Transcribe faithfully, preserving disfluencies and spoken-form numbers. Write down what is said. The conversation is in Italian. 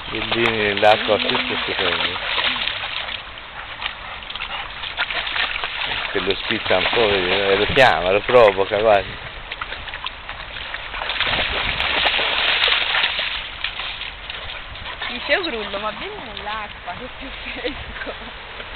Pillini nell'acqua tutto stupendo. Se lo spizza un po', vedi, lo chiama, lo provoca quasi. Dice Grullo, ma vieni nell'acqua, che più fresco.